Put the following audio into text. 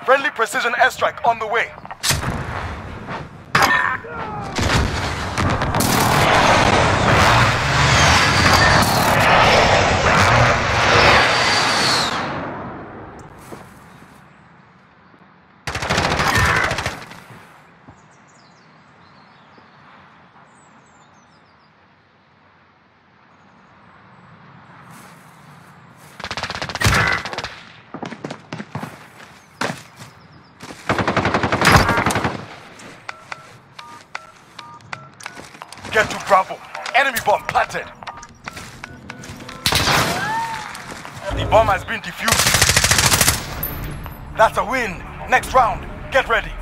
Friendly precision airstrike on the way. Get to Bravo. Enemy bomb planted. The bomb has been defused. That's a win. Next round. Get ready.